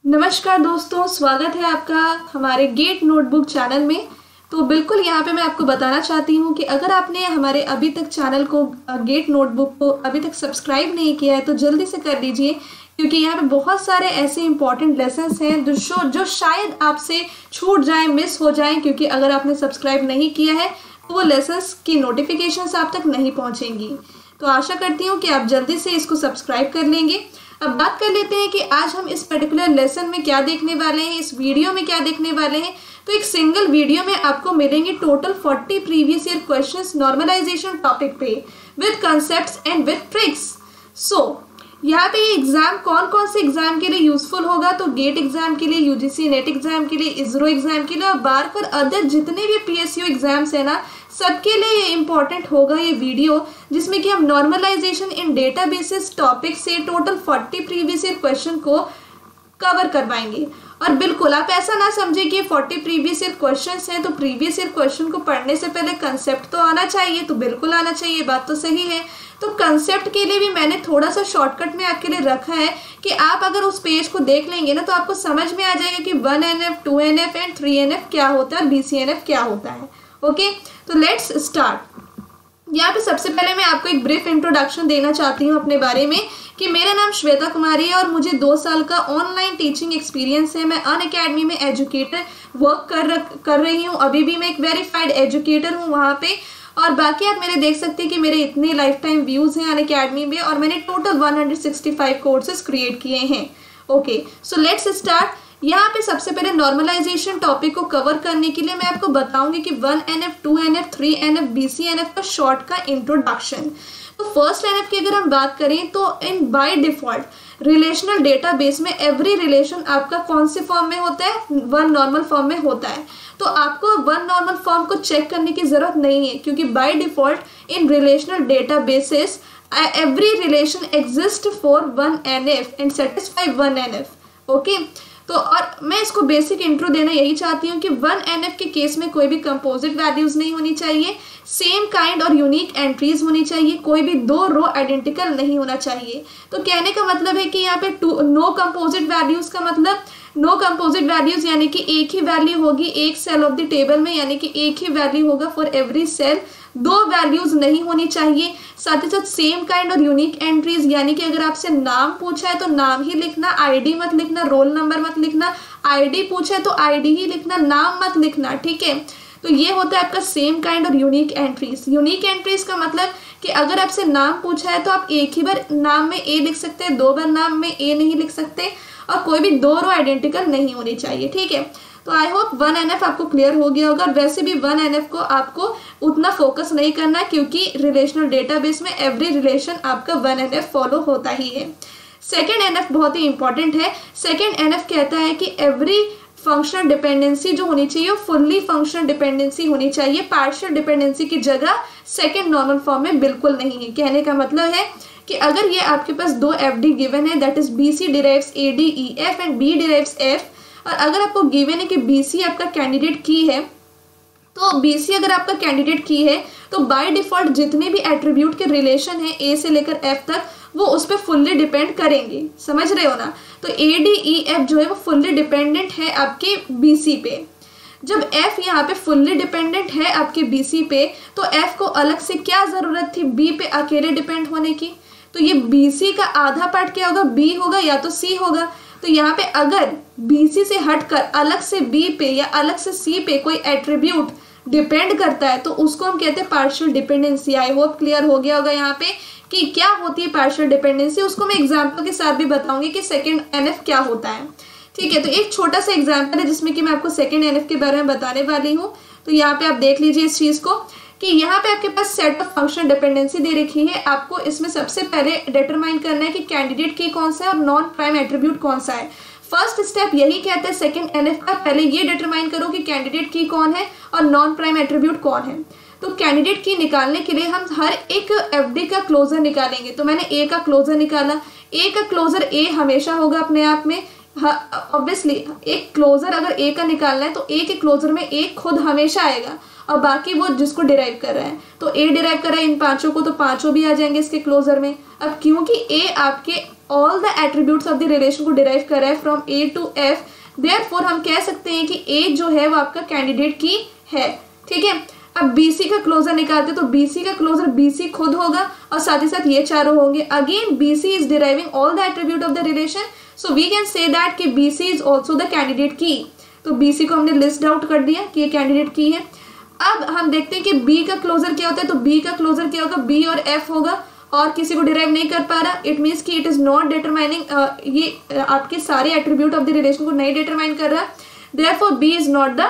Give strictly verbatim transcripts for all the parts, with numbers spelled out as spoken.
नमस्कार दोस्तों, स्वागत है आपका हमारे गेट नोटबुक चैनल में। तो बिल्कुल यहाँ पे मैं आपको बताना चाहती हूँ कि अगर आपने हमारे अभी तक चैनल को गेट नोटबुक को अभी तक सब्सक्राइब नहीं किया है तो जल्दी से कर लीजिए, क्योंकि यहाँ पे बहुत सारे ऐसे इंपॉर्टेंट लेसन्स हैं जो जो शायद आपसे छूट जाएं, मिस हो जाएं, क्योंकि अगर आपने सब्सक्राइब नहीं किया है तो वो लेसन्स की नोटिफिकेशंस आप तक नहीं पहुँचेंगी। तो आशा करती हूँ कि आप जल्दी से इसको सब्सक्राइब कर लेंगे। अब बात कर लेते हैं कि आज हम इस पर्टिकुलर लेसन में क्या देखने वाले हैं, इस वीडियो में क्या देखने वाले हैं। तो एक सिंगल वीडियो में आपको मिलेंगे टोटल चालीस previous year questions normalization topic पे with concepts and with tricks. So यहाँ पे ये एग्जाम कौन कौन से एग्जाम के लिए यूजफुल होगा, तो गेट एग्जाम के लिए, यूजीसी नेट एग्जाम के लिए, इसरो एग्जाम के लिए और बार पर अदर जितने भी पीएसयू एग्जाम्स है ना, सबके लिए ये इम्पॉर्टेंट होगा ये वीडियो, जिसमें कि हम नॉर्मलाइजेशन इन डेटाबेसेस टॉपिक से टोटल चालीस प्रीवियस ईयर क्वेश्चन को कवर करवाएंगे। और बिल्कुल आप ऐसा ना समझे कि ये चालीस प्रीवियस ईयर क्वेश्चंस हैं तो प्रीवियस ईयर क्वेश्चन को पढ़ने से पहले कंसेप्ट तो आना चाहिए, तो बिल्कुल आना चाहिए, बात तो सही है। तो कंसेप्ट के लिए भी मैंने थोड़ा सा शॉर्टकट में आपके लिए रखा है कि आप अगर उस पेज को देख लेंगे ना तो आपको समझ में आ जाएगा कि one N F, two N F and three N F क्या होता है, बी सी एन एफ क्या होता है। ओके, तो लेट्स स्टार्ट। यहाँ पे सबसे पहले मैं आपको एक ब्रीफ इंट्रोडक्शन देना चाहती हूँ अपने बारे में कि मेरा नाम श्वेता कुमारी है और मुझे दो साल का ऑनलाइन टीचिंग एक्सपीरियंस है। मैं अनअकैडमी में एजुकेटर वर्क कर कर रही हूँ, अभी भी मैं एक वेरीफाइड एजुकेटर हूँ वहाँ पे। और बाकी आप मेरे देख सकते हैं कि मेरे इतने लाइफ टाइम व्यूज़ हैं अनअकैडमी में और मैंने टोटल एक सौ पैंसठ कोर्सेज क्रिएट किए हैं। Okay, so let's start. यहाँ पे सबसे पहले नॉर्मलाइजेशन टॉपिक को कवर करने के लिए मैं आपको बताऊंगी कि one N F, two N F, three N F, B C N F का शॉर्ट का इंट्रोडक्शन। तो फर्स्ट एन एफ की अगर हम बात करें तो in by default relational database में एवरी रिलेशन आपका कौन से फॉर्म में होता है, वन नॉर्मल फॉर्म में होता है। तो आपको वन नॉर्मल फॉर्म को चेक करने की जरूरत नहीं है, क्योंकि by default in relational databases every relation exist for one N F and satisfy one N F. Okay, तो और मैं इसको बेसिक इंट्रो देना यही चाहती हूँ कि वन एन एफ के केस में कोई भी कंपोजिट वैल्यूज नहीं होनी चाहिए, सेम काइंड और यूनिक एंट्रीज होनी चाहिए, कोई भी दो रो आइडेंटिकल नहीं होना चाहिए। तो कहने का मतलब है कि यहाँ पे टू नो कंपोजिट वैल्यूज का मतलब नो कंपोजिट वैल्यूज यानी कि एक ही वैल्यू होगी एक सेल ऑफ द टेबल में, यानी कि एक ही वैल्यू होगा फॉर एवरी सेल, दो वैल्यूज नहीं होनी चाहिए। साथ ही साथ सेम काइंड और यूनिक एंट्रीज, यानी कि अगर आपसे नाम पूछा है तो नाम ही लिखना, आईडी मत लिखना, रोल नंबर मत लिखना। आईडी पूछा है तो आईडी ही लिखना, नाम मत लिखना, ठीक है। तो ये होता है आपका सेम काइंड और यूनिक एंट्रीज। यूनिक एंट्रीज का मतलब कि अगर आपसे नाम पूछा है तो आप एक ही बार नाम में ए लिख सकते हैं, दो बार नाम में ए नहीं लिख सकते, और कोई भी दो रो आइडेंटिकल नहीं होनी चाहिए, ठीक है। तो I hope one N F आपको क्लियर हो गया होगा। वैसे भी वन एन एफ को आपको उतना फोकस नहीं करना, क्योंकि रिलेशनल डेटाबेस में एवरी रिलेशन आपका वन एन एफ फॉलो होता ही है। सेकेंड एन एफ बहुत ही इंपॉर्टेंट है। सेकेंड एन एफ कहता है कि एवरी फंक्शनल डिपेंडेंसी जो होनी चाहिए वो फुल्ली फंक्शनल डिपेंडेंसी होनी चाहिए, पार्शियल डिपेंडेंसी की जगह सेकेंड नॉर्मल फॉर्म में बिल्कुल नहीं है। कहने का मतलब है कि अगर ये आपके पास दो एफ डी गिवन है, that is B C derives A D E F and B derives F, और अगर आपको गिवन है कि बी सी आपका कैंडिडेट की है, तो बी सी अगर आपका कैंडिडेट की है तो बाय डिफॉल्ट जितने भी एट्रीब्यूट के रिलेशन है ए से लेकर एफ तक वो उस पर फुल्ली डिपेंड करेंगे, समझ रहे हो ना। तो ए डी ई एफ जो है वो फुल्ली डिपेंडेंट है आपके बी सी पे। जब एफ यहाँ पे फुल्ली डिपेंडेंट है आपके बी सी पे, तो एफ को अलग से क्या जरूरत थी बी पे अकेले डिपेंड होने की। तो ये बी सी का आधा पार्ट क्या होगा, बी होगा या तो सी होगा। तो यहाँ पे अगर बी सी से हटकर अलग से बी पे या अलग से सी पे कोई एट्रीब्यूट डिपेंड करता है तो उसको हम कहते हैं partial dependency. I hope clear हो गया होगा यहाँ पे कि क्या होती है पार्शियल डिपेंडेंसी। उसको मैं एग्जाम्पल के साथ भी बताऊंगी कि सेकेंड एन एफ क्या होता है, ठीक है। तो एक छोटा सा एग्जाम्पल है जिसमें कि मैं आपको सेकेंड एन एफ के बारे में बताने वाली हूँ। तो यहाँ पे आप देख लीजिए इस चीज़ को कि यहाँ पे आपके पास सेट ऑफ फंक्शन डिपेंडेंसी दे रखी है। आपको इसमें सबसे पहले डिटरमाइन करना है कि कैंडिडेट की कौन सा है और नॉन प्राइम एट्रीब्यूट कौन सा है। फर्स्ट स्टेप यही कहते हैं सेकंड एनएफ का, पहले ये डिटरमाइन करो कि कैंडिडेट की कौन है और नॉन प्राइम एट्रीब्यूट कौन है। तो कैंडिडेट की निकालने के लिए हम हर एक एफडी का क्लोजर निकालेंगे। तो मैंने ए का क्लोजर निकाला, ए का क्लोजर ए हमेशा होगा अपने आप में, ऑब्वियसली एक क्लोजर अगर ए का निकालना है तो ए के क्लोजर में ए खुद हमेशा आएगा और बाकी वो जिसको डिराइव कर रहा है। तो ए डिराइव कर रहा है इन पांचों को, तो पांचों भी आ जाएंगे इसके क्लोजर में। अब क्योंकि ए आपके all the attributes of the relation को डिराइव कर रहा है from A to F, therefore हम कह सकते हैं कि ए जो है वो आपका कैंडिडेट की है। ठीक है, अब बीसी का क्लोजर निकालते तो बीसी का क्लोजर बीसी खुद होगा और साथ ही साथ ये चारों होंगे। Again BC is deriving all the attribute of the relation, so we can say that कि BC is also the candidate key. तो बीसी को हमने लिस्ट आउट कर दिया कि ये कैंडिडेट की है। अब हम देखते हैं कि बी का क्लोजर क्या होता है, तो बी का क्लोजर क्या होगा, बी और एफ होगा और किसी को डिराइव नहीं कर पा रहा, इट मीन्स कि इट इज नॉट डिटरमाइनिंग, ये uh, आपके सारे एट्रीब्यूट ऑफ द रिलेशन को नहीं डिटरमाइन कर रहा, therefore B is not the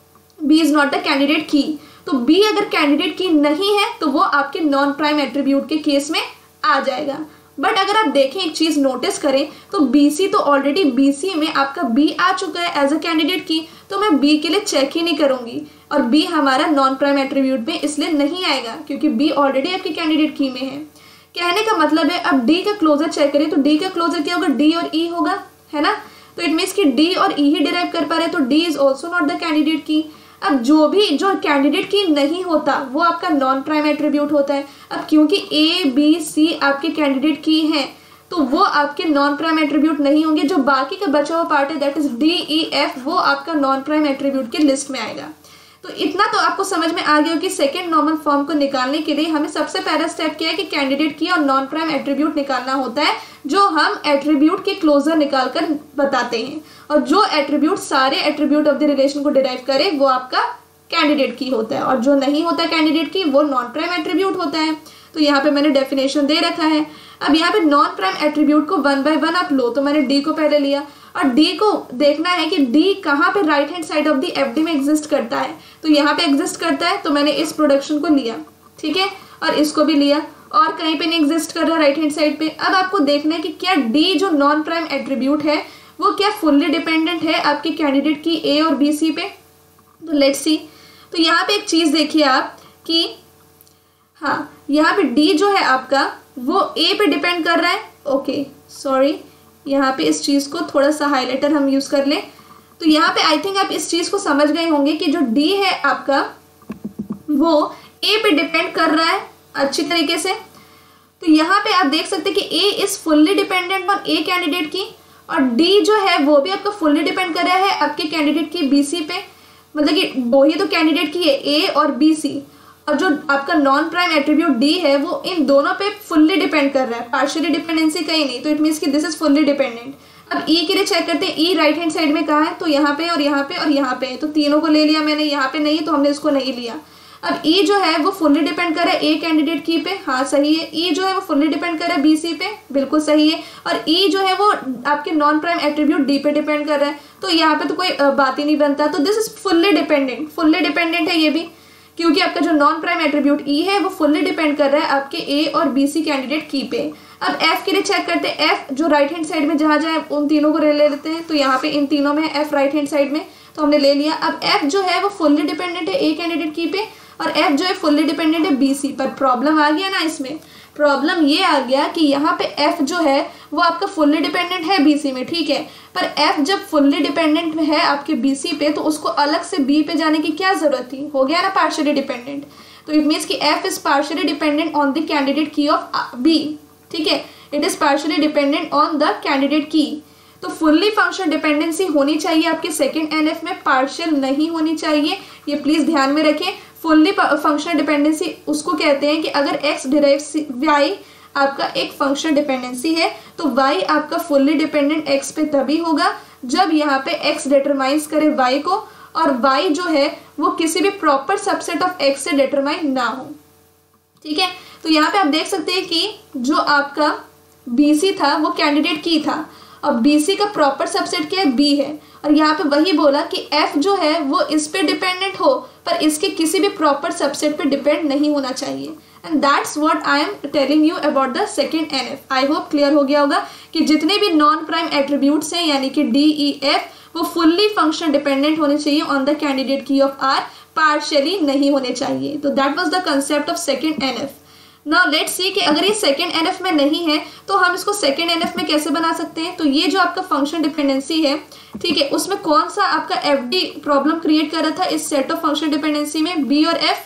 B is not the candidate key. तो बी अगर कैंडिडेट की नहीं है तो वो आपके नॉन प्राइम एट्रीब्यूट के केस में आ जाएगा। बट अगर आप देखें, एक चीज नोटिस करें, तो बीसी तो ऑलरेडी बीसी में आपका बी आ चुका है एज अ कैंडिडेट की, तो मैं बी के लिए चेक ही नहीं करूंगी और बी हमारा नॉन प्राइम एट्रीब्यूट में इसलिए नहीं आएगा क्योंकि बी ऑलरेडी आपकी कैंडिडेट की में है। कहने का मतलब है, अब डी का क्लोजर चेक करें तो डी का क्लोजर क्या होगा, डी और ई होगा, है ना। तो इट मीन्स कि डी और ई ही डिराइव कर पा रहे हैं, तो D is also not the candidate key. अब जो भी जो कैंडिडेट की नहीं होता वो आपका नॉन प्राइम एट्रीब्यूट होता है। अब क्योंकि ए बी सी आपके कैंडिडेट की हैं तो वो आपके नॉन प्राइम एट्रीब्यूट नहीं होंगे। जो बाकी का बचा हुआ पार्ट है that is D E F, वो आपका नॉन प्राइम एट्रीब्यूट के लिस्ट में आएगा। तो इतना तो आपको समझ में आ गया कि सेकेंड नॉर्मल फॉर्म को निकालने के लिए हमें सबसे पहला स्टेप क्या है कि कैंडिडेट की और नॉन प्राइम एट्रीब्यूट निकालना होता है, जो हम एट्रीब्यूट के क्लोजर निकाल कर बताते हैं। और जो एट्रीब्यूट सारे एट्रीब्यूट ऑफ द रिलेशन को डिराइव करे वो आपका कैंडिडेट की होता है, और जो नहीं होता कैंडिडेट की वो नॉन प्राइम एट्रीब्यूट होता है। तो यहाँ पे मैंने डेफिनेशन दे रखा है। अब यहाँ पे नॉन प्राइम एट्रीब्यूट को वन बाय वन आप लो, तो मैंने डी को पहले लिया और डी को देखना है कि डी कहाँ पे right hand side of the FD में एग्जिस्ट करता है, तो यहाँ पे एग्जिस्ट करता है, तो मैंने इस प्रोडक्शन को लिया, ठीक है, और इसको भी लिया और कहीं पे नहीं एग्जिस्ट कर रहा राइट हैंड साइड पे। अब आपको देखना है कि क्या डी जो नॉन प्राइम एट्रीब्यूट है वो क्या फुल्ली डिपेंडेंट है आपके कैंडिडेट की ए और बी सी पे। तो लेट्स सी, तो यहाँ पे एक चीज़ देखिए आप कि हाँ, यहाँ पे डी जो है आपका वो ए पे डिपेंड कर रहा है। ओके सॉरी, यहाँ पे इस चीज़ को थोड़ा सा हाईलाइटर हम यूज़ कर लें। तो यहाँ पे आई थिंक आप इस चीज़ को समझ गए होंगे कि जो डी है आपका वो ए पे डिपेंड कर रहा है अच्छी तरीके से। तो यहाँ पे आप देख सकते हैं कि A is fully dependent on a candidate key, और डी जो है वो भी आपका फुल्ली डिपेंड कर रहा है आपके कैंडिडेट की बी सी पे। मतलब कि दो ही तो कैंडिडेट की है, ए और बी सी, और जो आपका नॉन प्राइम एट्रीब्यूट डी है वो इन दोनों पे फुल्ली डिपेंड कर रहा है, पार्शियली डिपेंडेंसी कहीं नहीं। तो इट मीन्स कि दिस इज फुल्ली डिपेंडेंट। अब ई के लिए चेक करते हैं, ई राइट हैंड साइड में कहाँ है, तो यहाँ पे और यहाँ पे और यहाँ पे, तो तीनों को ले लिया मैंने, यहाँ पे नहीं तो हमने इसको नहीं लिया। अब ई जो है वो फुल्ली डिपेंड कर रहा है ए कैंडिडेट की पे, हाँ सही है। ई जो है वो फुल्ली डिपेंड कर रहा है बी सी पे, बिल्कुल सही है। और ई जो है वो आपके नॉन प्राइम एट्रीब्यूट डी पे डिपेंड कर रहा है, तो यहाँ पे तो कोई बात ही नहीं बनता। तो this is fully dependent, fully dependent है ये भी, क्योंकि आपका जो नॉन प्राइम एट्रीब्यूट ई है वो फुल्ली डिपेंड कर रहा है आपके ए और बी सी कैंडिडेट की पे। अब एफ के लिए चेक करते हैं, एफ जो राइट हैंड साइड में जहाँ जाए उन तीनों को ले लेते हैं, तो यहाँ पे इन तीनों में एफ राइट हैंड साइड में, तो हमने ले लिया। अब एफ जो है वो फुल्ली डिपेंडेंट है ए कैंडिडेट की पे, और एफ जो है फुल्ली डिपेंडेंट है बी सी पर। प्रॉब्लम आ गया ना इसमें, प्रॉब्लम ये आ गया कि यहाँ पे एफ जो है वो आपका फुल्ली डिपेंडेंट है बी सी में, ठीक है, पर एफ जब फुल्ली डिपेंडेंट है आपके बी सी पे तो उसको अलग से बी पे जाने की क्या जरूरत थी, हो गया ना पार्शियली डिपेंडेंट। तो इट मीन्स कि F is partially dependent on the candidate key of B, ठीक है, it is partially dependent on the candidate key. तो फुल्ली फंक्शनल डिपेंडेंसी होनी चाहिए आपके सेकेंड एन एफ में, पार्शियल नहीं होनी चाहिए, ये प्लीज ध्यान में रखें। फुल्ली फंक्शनल डिपेंडेंसी उसको कहते हैं कि अगर एक्स डिराइव वाई आपका एक फंक्शनल डिपेंडेंसी है तो वाई आपका फुल्ली डिपेंडेंट एक्स पे तभी होगा जब यहाँ पे एक्स डिटरमाइंस करे वाई को, और वाई जो है वो किसी भी प्रॉपर सबसेट ऑफ एक्स से डिटरमाइन ना हो, ठीक है। तो यहाँ पे आप देख सकते हैं कि जो आपका बी सी था वो कैंडिडेट की था, और बी सी का प्रॉपर सबसेट क्या है, बी है, और यहाँ पे वही बोला कि एफ जो है वो इस पे डिपेंडेंट हो पर इसके किसी भी प्रॉपर सबसेट पे डिपेंड नहीं होना चाहिए। And that's what I am telling you about the second N F. I hope clear हो गया होगा कि जितने भी नॉन प्राइम एट्रीब्यूट्स हैं यानी कि डी ई एफ वो फुल्ली फंक्शनल डिपेंडेंट होने चाहिए on the candidate key of R, partially नहीं होने चाहिए। तो that was the concept of second N F. Now let's see कि अगर ये सेकेंड एन एफ में नहीं है तो हम इसको सेकेंड एन एफ में कैसे बना सकते हैं। तो ये जो आपका फंक्शन डिपेंडेंसी है, ठीक है, उसमें कौन सा आपका एफ डी प्रॉब्लम क्रिएट कर रहा था इस सेट ऑफ फंक्शन डिपेंडेंसी में, बी और एफ।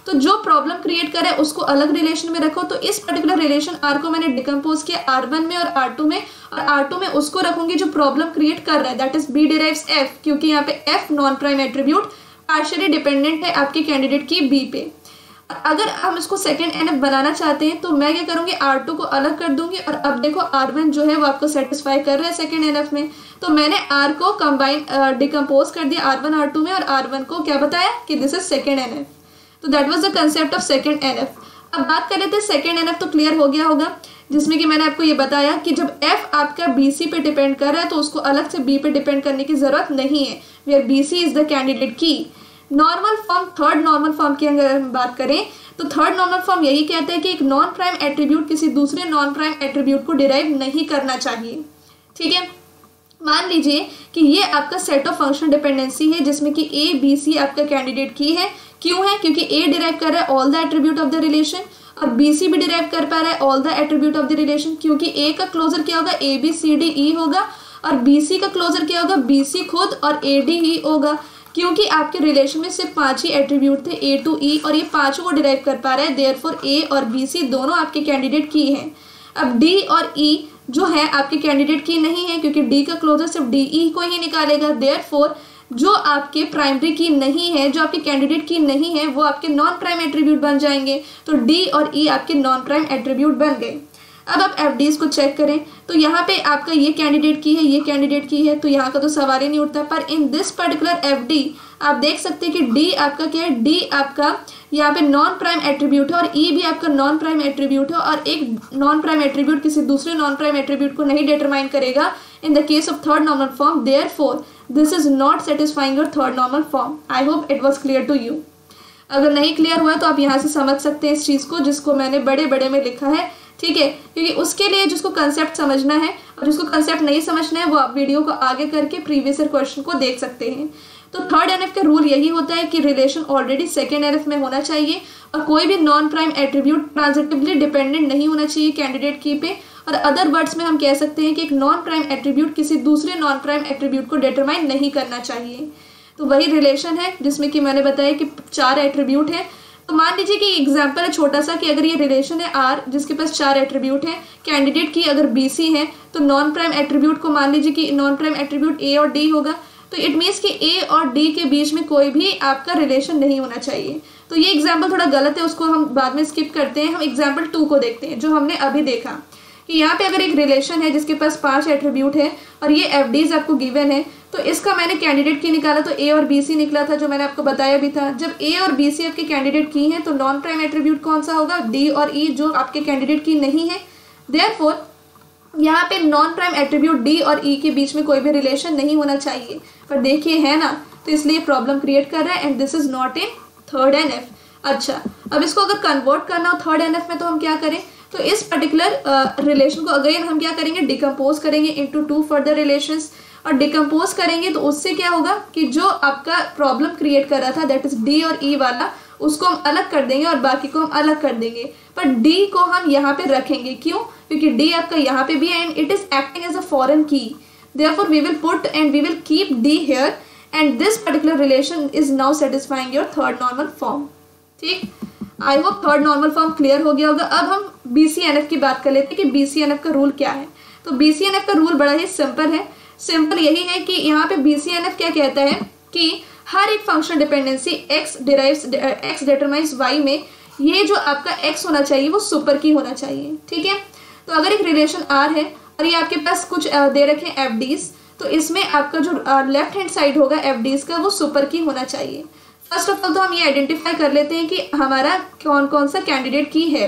तो जो प्रॉब्लम क्रिएट करे उसको अलग रिलेशन में रखो। तो इस पर्टिकुलर रिलेशन आर को मैंने डिकम्पोज किया आर वन में और आर टू में, और आर टू में उसको रखूंगी जो प्रॉब्लम क्रिएट कर रहा है, that is B derives F, क्योंकि यहाँ पे F non prime attribute partially dependent है आपके कैंडिडेट की बी पे। अगर हम इसको सेकंड एनएफ बनाना चाहते हैं तो मैं क्या करूंगी, आर टू को अलग कर दूंगी, और अब देखो आर वन जो है वो आपको सेटिस्फाई कर रहा है सेकंड एनएफ में, तो मैंने आर को कंबाइन डिकम्पोज कर दिया आर वन आर टू में, और आर वन को क्या बताया कि दिस इज सेकंड एनएफ। तो that was the concept of second NF. अब बात कर लेते हैं सेकंड एनएफ, तो क्लियर हो गया होगा, जिसमें कि मैंने आपको ये बताया कि जब एफ आपका बीसी पे डिपेंड कर रहा है तो उसको अलग से बी पे डिपेंड करने की जरूरत नहीं है, where BC is the candidate key. Normal form, third normal form की अगर हम बात करें तो थर्ड नॉर्मल फॉर्म यही कहता है कि एक नॉन प्राइम एट्रीब्यूट किसी दूसरे नॉन प्राइम एट्रीब्यूट को डिराइव नहीं करना चाहिए। ठीक है, मान लीजिए कि ये आपका सेट ऑफ फंक्शनल डिपेंडेंसी है जिसमें कि ए बी सी आपका कैंडिडेट की है। क्यों है? क्योंकि ए डिराइव कर रहा है all the attribute of the relation, और बी सी भी डिराइव कर पा रहा है all the attribute of the relation, क्योंकि ए का क्लोजर क्या होगा, ए बी सी डी ई होगा, और बी सी का क्लोजर क्या होगा, बी सी खुद और ए डी ई होगा, क्योंकि आपके रिलेशन में सिर्फ पांच ही एट्रीब्यूट थे ए टू ई, और ये पांचों को डिराइव कर पा रहे हैं, देयरफॉर ए और बी सी दोनों आपके कैंडिडेट की हैं। अब डी और ई जो है आपके कैंडिडेट की नहीं है, क्योंकि डी का क्लोजर सिर्फ डी ई को ही निकालेगा, देयरफॉर जो आपके प्राइमरी की नहीं है, जो आपके कैंडिडेट की नहीं है, वो आपके नॉन प्राइम एट्रीब्यूट बन जाएंगे। तो डी और ई आपके नॉन प्राइम एट्रीब्यूट बन गए। अब आप एफ डीज को चेक करें तो यहाँ पे आपका ये कैंडिडेट की है, ये कैंडिडेट की है, तो यहाँ का तो सवाल ही नहीं उठता। पर in this particular F D आप देख सकते हैं कि डी आपका क्या है, डी आपका यहाँ पे नॉन प्राइम एट्रीब्यूट है, और ई भी आपका नॉन प्राइम एट्रीब्यूट है, और एक नॉन प्राइम एट्रीब्यूट किसी दूसरे नॉन प्राइम एट्रीब्यूट को नहीं डिटरमाइन करेगा in the case of third normal form, therefore this is not satisfying your third normal form. I hope it was clear to you. अगर नहीं क्लियर हुआ तो आप यहाँ से समझ सकते हैं इस चीज़ को, जिसको मैंने बड़े बड़े में लिखा है। ठीक है, क्योंकि उसके लिए जिसको कंसेप्ट समझना है और जिसको कंसेप्ट नहीं समझना है वो आप वीडियो को आगे करके प्रीवियस ईयर क्वेश्चन को देख सकते हैं। तो थर्ड एनएफ का रूल यही होता है कि रिलेशन ऑलरेडी सेकेंड एनएफ में होना चाहिए, और कोई भी non prime attribute transitively dependent नहीं होना चाहिए कैंडिडेट की पे, और अदर वर्ड्स में हम कह सकते हैं कि एक नॉन प्राइम एट्रीब्यूट किसी दूसरे नॉन प्राइम एट्रीब्यूट को डिटरमाइन नहीं करना चाहिए। तो वही रिलेशन है जिसमें कि मैंने बताया कि चार एट्रीब्यूट हैं। तो मान लीजिए कि एग्जाम्पल है छोटा सा कि अगर ये रिलेशन है आर जिसके पास चार एट्रीब्यूट है, कैंडिडेट की अगर बी सी है, तो नॉन प्राइम एट्रीब्यूट को मान लीजिए कि नॉन प्राइम एट्रीब्यूट ए और डी होगा, तो इट मीन्स कि ए और डी के बीच में कोई भी आपका रिलेशन नहीं होना चाहिए। तो ये एग्जाम्पल थोड़ा गलत है, उसको हम बाद में स्किप करते हैं। हम एग्जाम्पल टू को देखते हैं जो हमने अभी देखा कि यहाँ पे अगर एक रिलेशन है जिसके पास पांच एट्रीब्यूट है और ये एफ डीज आपको गिवन है, तो इसका मैंने कैंडिडेट की निकाला तो ए और बी सी निकला था, जो मैंने आपको बताया भी था। जब ए और बी सी आपके कैंडिडेट की हैं तो नॉन प्राइम एट्रीब्यूट कौन सा होगा, डी और ई, जो आपके कैंडिडेट की नहीं है। देयरफॉर यहाँ पे नॉन प्राइम एट्रीब्यूट डी और ई के बीच में कोई भी रिलेशन नहीं होना चाहिए, पर देखिए है ना, तो इसलिए प्रॉब्लम क्रिएट कर रहा है, and this is not in third N F. अच्छा, अब इसको अगर कन्वर्ट करना हो थर्ड एन एफ में तो हम क्या करें, तो इस पर्टिकुलर रिलेशन को अगेन हम क्या करेंगे, डिकम्पोज करेंगे इनटू टू फर्दर रिलेशंस, और डिकम्पोज करेंगे तो उससे क्या होगा कि जो आपका प्रॉब्लम क्रिएट कर रहा था दैट इज डी और ई वाला, उसको हम अलग कर देंगे और बाकी को हम अलग कर देंगे, पर डी को हम यहाँ पे रखेंगे। क्यों? क्योंकि डी आपका यहाँ पे भी है and it is acting as a foreign key, therefore we will put and we will keep D here, and this particular relation is now satisfying your third normal form. ठीक, I hope third normal form clear हो गया होगा। अब हम B C N F की बात कर लेते हैं कि बी सी एन एफ का रूल क्या है। तो बी सी एन एफ का रूल बड़ा ही सिंपल है। सिंपल यही है कि यहाँ पे बी सी एन एफ क्या कहता है कि हर एक function dependency x derives x determines y में ये जो आपका x होना चाहिए वो सुपर की होना चाहिए। ठीक है, तो अगर एक रिलेशन R है और ये आपके पास कुछ दे रखे हैं एफ डीज, तो इसमें आपका जो लेफ्ट हैंड साइड होगा एफ डीज का वो सुपर की होना चाहिए। फर्स्ट ऑफ ऑल तो हम ये आइडेंटिफाई कर लेते हैं कि हमारा कौन कौन सा कैंडिडेट की है।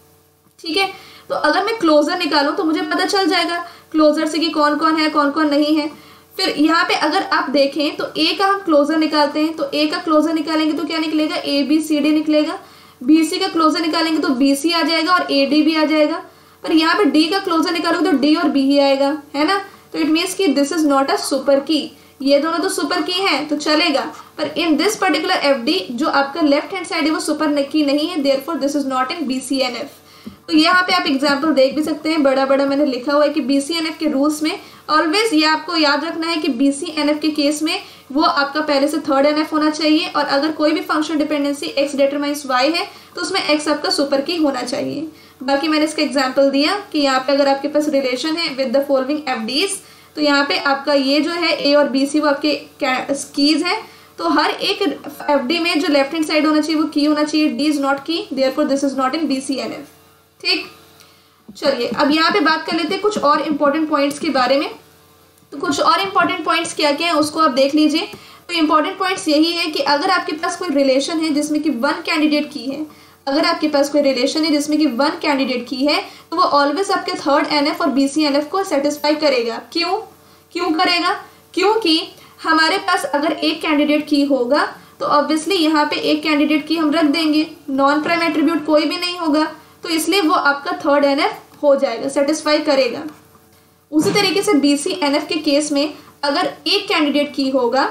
ठीक है, तो अगर मैं क्लोजर निकालूं तो मुझे पता चल जाएगा क्लोजर से कि कौन कौन है कौन कौन नहीं है। फिर यहाँ पे अगर आप देखें तो ए का हम क्लोजर निकालते हैं, तो ए का क्लोजर निकालेंगे तो क्या निकलेगा, ए बी सी डी निकलेगा। बी सी का क्लोजर निकालेंगे तो बी सी आ जाएगा और ए डी भी आ जाएगा। पर यहाँ पे डी का क्लोजर निकालोगे तो डी और बी ही आएगा, है ना। तो इट मीन्स कि this is not a super key. ये दोनों तो सुपर की हैं तो चलेगा, पर in this particular F D जो आपका लेफ्ट हैंड साइड है वो सुपर की नहीं है, therefore this is not in B C N F. तो यहाँ पे आप एग्जाम्पल देख भी सकते हैं, बड़ा बड़ा मैंने लिखा हुआ है कि बी सी एन एफ के रूल्स में ऑलवेज ये आपको याद रखना है कि बी सी एन एफ के केस में वो आपका पहले से थर्ड एन एफ होना चाहिए, और अगर कोई भी function dependency X determines Y है तो उसमें एक्स आपका सुपर की होना चाहिए। बाकी मैंने इसका एग्जाम्पल दिया कि यहाँ पे अगर आपके पास रिलेशन है with the following F Ds, तो यहाँ पे आपका ये जो है ए और बी सी वो आपके कीज हैं, तो हर एक एफ डी में जो लेफ्ट हैंड साइड होना चाहिए वो की होना चाहिए, D is not key, therefore this is not in B C N F. ठीक, चलिए अब यहाँ पे बात कर लेते हैं कुछ और इम्पोर्टेंट पॉइंट्स के बारे में। तो कुछ और इम्पोर्टेंट पॉइंट्स क्या क्या है उसको आप देख लीजिए। तो इम्पोर्टेंट पॉइंट्स यही है कि अगर आपके पास कोई रिलेशन है जिसमें कि वन कैंडिडेट की है, अगर आपके पास कोई रिलेशन है जिसमें कि वन कैंडिडेट की है, तो वो ऑलवेज आपके थर्ड एन एफ और बी सी एन एफ को सेटिस्फाई करेगा। क्यों क्यों करेगा? क्योंकि हमारे पास अगर एक कैंडिडेट की होगा तो ऑब्वियसली यहाँ पे एक कैंडिडेट की हम रख देंगे, नॉन प्राइम एट्रीब्यूट कोई भी नहीं होगा, तो इसलिए वो आपका थर्ड एन एफ हो जाएगा, सेटिस्फाई करेगा। उसी तरीके से बी सी एन एफ के केस में अगर एक कैंडिडेट की होगा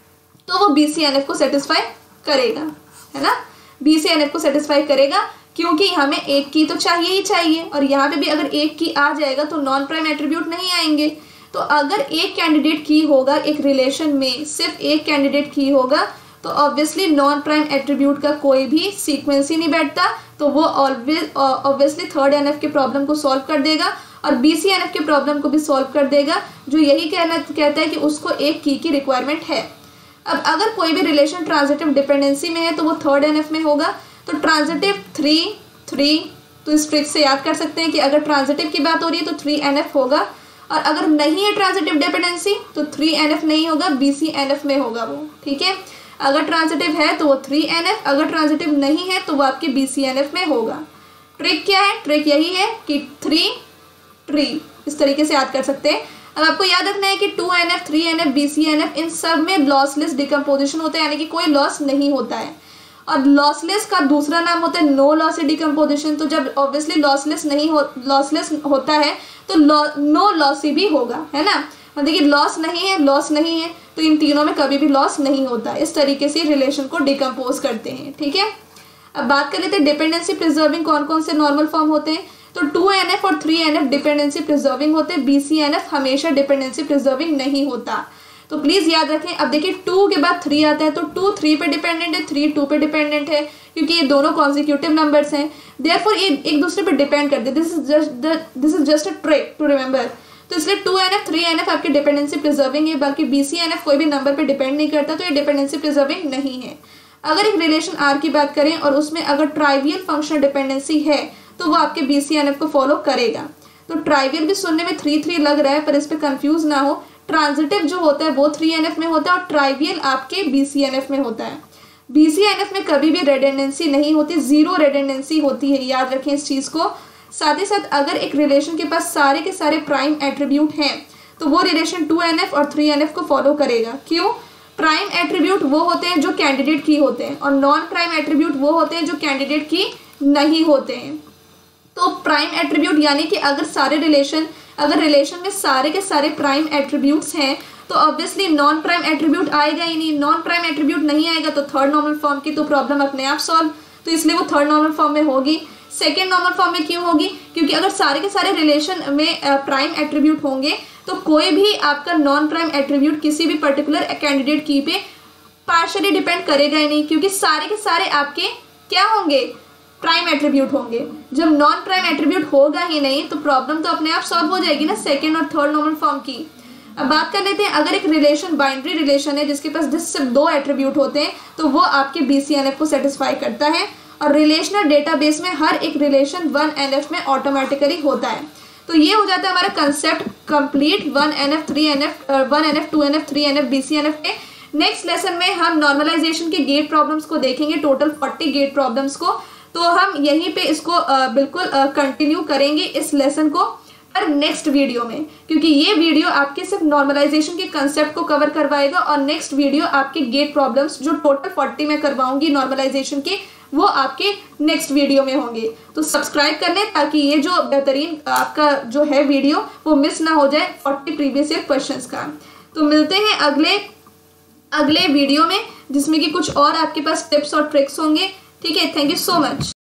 तो वो बी सी एन एफ को सेटिस्फाई करेगा, है ना, बी सी एन एफ को सेटिस्फाई करेगा, क्योंकि हमें एक की तो चाहिए ही चाहिए, और यहाँ पे भी अगर एक की आ जाएगा तो नॉन प्राइम एट्रीब्यूट नहीं आएंगे। तो अगर एक कैंडिडेट की होगा एक रिलेशन में, सिर्फ एक कैंडिडेट की होगा, तो ऑब्वियसली नॉन प्राइम एट्रीब्यूट का कोई भी सीक्वेंस ही नहीं बैठता, तो वो always obviously third N F के प्रॉब्लम को सॉल्व कर देगा और बी सी एन एफ के प्रॉब्लम को भी सॉल्व कर देगा, जो यही कहना कहता है कि उसको एक की की रिक्वायरमेंट है। अब अगर कोई भी रिलेशन ट्रांजिटिव डिपेंडेंसी में है तो वो थर्ड एन एफ में होगा। तो ट्रांजिटिव थ्री थ्री, तो इस ट्रिक से याद कर सकते हैं कि अगर ट्रांजिटिव की बात हो रही है तो थ्री एन एफ होगा, और अगर नहीं है ट्रांजिटिव डिपेंडेंसी तो थ्री एन एफ नहीं होगा, बी सी एन एफ में होगा वो। ठीक है, अगर ट्रांजिटिव है तो वो थ्री एन एफ, अगर ट्रांजिटिव नहीं है तो वो आपके बी सी एन एफ में होगा। ट्रिक क्या है? ट्रिक यही है कि थ्री ट्री, इस तरीके से याद कर सकते हैं। अब आपको याद रखना है कि two N F, three N F, B C N F इन सब में लॉसलेस डिकम्पोजिशन होता है, यानी कि कोई लॉस नहीं होता है, और लॉसलेस का दूसरा नाम होता है नो लॉसी डिकम्पोजिशन। तो जब ऑब्वियसली लॉसलेस नहीं हो लॉसलेस होता है तो नो लॉसी भी होगा, है ना, मतलब कि लॉस नहीं है, लॉस नहीं है, तो इन तीनों में कभी भी लॉस नहीं होता। इस तरीके से रिलेशन को डिकम्पोज करते हैं। ठीक है, अब बात कर लेते हैं डिपेंडेंसी प्रिजर्विंग कौन कौन से नॉर्मल फॉर्म होते हैं। तो टू एन एफ और three N F dependency preserving होते हैं, बी सी एन एफ हमेशा डिपेंडेंसी प्रिजर्विंग नहीं होता। तो प्लीज याद रखें। अब देखिए टू के बाद थ्री आता है, तो टू थ्री पे डिपेंडेंट है, थ्री टू पे डिपेंडेंट है, क्योंकि ये दोनों कॉन्जिक्यूटिव नंबर्स हैं, देयरफॉर ये एक दूसरे पे डिपेंड करते हैं। This is just this is just a trick to remember. तो इसलिए two N F three N F आपकी डिपेंडेंसी प्रिजर्विंग है, बाकी बी सी एन एफ कोई भी नंबर पे डिपेंड नहीं करता, तो ये डिपेंडेंसी प्रिजर्विंग नहीं है। अगर एक रिलेशन आर की बात करें और उसमें अगर ट्राइवियल फंक्शनल डिपेंडेंसी है तो वो आपके बी सी एन एफ को फॉलो करेगा। तो ट्राइवियल भी सुनने में थ्री थ्री लग रहा है, पर इस पर कंफ्यूज ना हो। ट्रांजिटिव जो होता है वो थ्री एन एफ में होता है और ट्राइवियल आपके बी सी एन एफ में होता है। बी सी एन एफ में कभी भी रेडेंडेंसी नहीं होती, जीरो रेडेंडेंसी होती है, याद रखें इस चीज़ को। साथ ही साथ अगर एक रिलेशन के पास सारे के सारे प्राइम एट्रीब्यूट हैं तो वो रिलेशन टू एन एफ और थ्री एन एफ को फॉलो करेगा। क्यों? प्राइम एट्रीब्यूट वो होते हैं जो कैंडिडेट की होते हैं, और नॉन प्राइम एट्रीब्यूट वो होते हैं जो कैंडिडेट की नहीं होते हैं। तो प्राइम एट्रीब्यूट यानी कि अगर सारे रिलेशन अगर रिलेशन में सारे के सारे प्राइम एट्रीब्यूट्स हैं तो ऑब्वियसली नॉन प्राइम एट्रीब्यूट आएगा ही नहीं। नॉन प्राइम एट्रीब्यूट नहीं आएगा तो थर्ड नॉर्मल फॉर्म की तो प्रॉब्लम अपने आप सॉल्व, तो इसलिए वो थर्ड नॉर्मल फॉर्म में होगी। सेकेंड नॉर्मल फॉर्म में क्यों होगी? क्योंकि अगर सारे के सारे रिलेशन में प्राइम एट्रीब्यूट होंगे तो कोई भी आपका नॉन प्राइम एट्रीब्यूट किसी भी पर्टिकुलर कैंडिडेट की पे पार्शियली डिपेंड करेगा ही नहीं, क्योंकि सारे के सारे आपके क्या होंगे? प्राइम एट्रीब्यूट होंगे। जब नॉन प्राइम एट्रीब्यूट होगा ही नहीं तो प्रॉब्लम तो अपने आप सॉल्व हो जाएगी ना सेकेंड और थर्ड नॉर्मल फॉर्म की। अब बात कर लेते हैं, अगर एक रिलेशन बाइनरी रिलेशन है जिसके पास सिर्फ दो एट्रीब्यूट होते हैं तो वो आपके बी सी एन एफ को सेटिस्फाई करता है, और रिलेशनल डेटाबेस में हर एक रिलेशन वन एन एफ में ऑटोमेटिकली होता है। तो ये हो जाता है हमारा concept complete one N F, three N F, one N F, two N F, three N F, B C N F के। नेक्स्ट लेसन में हम नॉर्मलाइजेशन के गेट प्रॉब्लम्स को देखेंगे, टोटल फोर्टी गेट प्रॉब्लम्स को। तो हम यहीं पे इसको आ, बिल्कुल कंटिन्यू करेंगे इस लेसन को पर नेक्स्ट वीडियो में, क्योंकि ये वीडियो आपके सिर्फ नॉर्मलाइजेशन के कंसेप्ट को कवर करवाएगा, और नेक्स्ट वीडियो आपके गेट प्रॉब्लम्स जो टोटल फोर्टी में करवाऊंगी नॉर्मलाइजेशन के वो आपके नेक्स्ट वीडियो में होंगे। तो सब्सक्राइब कर लें ताकि ये जो बेहतरीन आपका जो है वीडियो वो मिस ना हो जाए फोर्टी प्रीवियस ईयर क्वेश्चंस का। तो मिलते हैं अगले अगले वीडियो में जिसमें कि कुछ और आपके पास टिप्स और ट्रिक्स होंगे। ठीक है, थैंक यू सो मच।